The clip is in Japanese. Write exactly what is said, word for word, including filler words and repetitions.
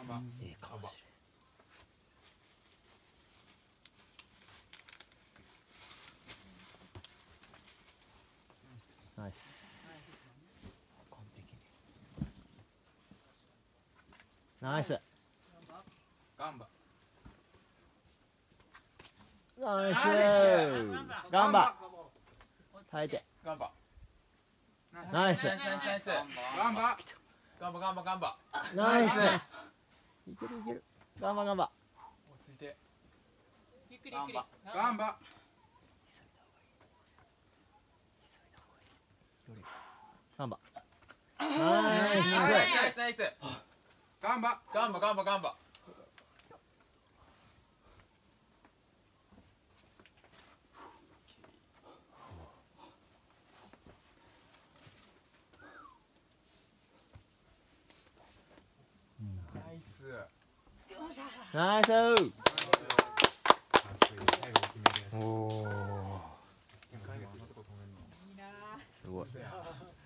いいかもしれない。ナイス。完璧に。ナイス。 ガンバ。 ナイス。ガンバ。耐えて。 ガンバ。 ナイス。 ナイスナイスナイス。ガンバ。ガンバガンバガンバ。 ナイス。いけるいける。ガンバガンバ。 落ち着いて。 ゆっくりゆっくり。 ガンバ。 ガンバ。 ナナイイスナイス。 スナイス。ガンバガンバガンバガンバ。ナイス。 ナイス。おお。 いいな。 すごい。